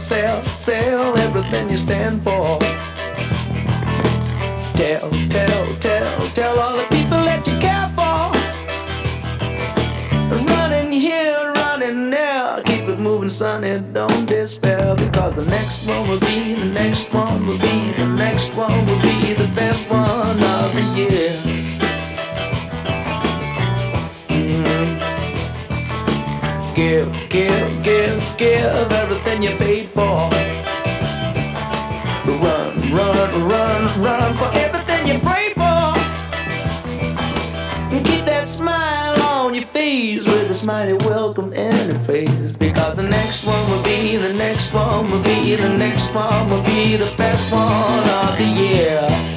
sell everything you stand for. Tell all the people that you care for. Running here, running there, keep it moving, sonny, don't despair. Because the next one will be, the next one will be, the next one will be the best one of the year. Give everything you paid for. Run for everything you pray for. And keep that smile on your face with a smiley welcome and a praise. Because the next one will be, the next one will be, the next one will be the best one of the year.